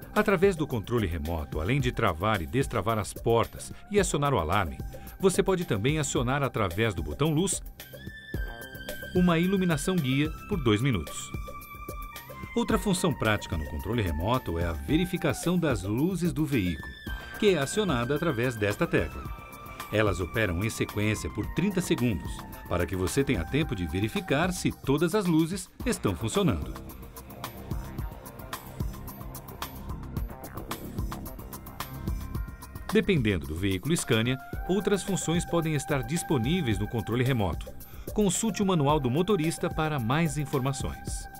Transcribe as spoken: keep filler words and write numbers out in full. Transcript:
Através do controle remoto, além de travar e destravar as portas e acionar o alarme, você pode também acionar através do botão luz uma iluminação guia por dois minutos. Outra função prática no controle remoto é a verificação das luzes do veículo, que é acionada através desta tecla. Elas operam em sequência por trinta segundos, para que você tenha tempo de verificar se todas as luzes estão funcionando. Dependendo do veículo Scania, outras funções podem estar disponíveis no controle remoto. Consulte o manual do motorista para mais informações.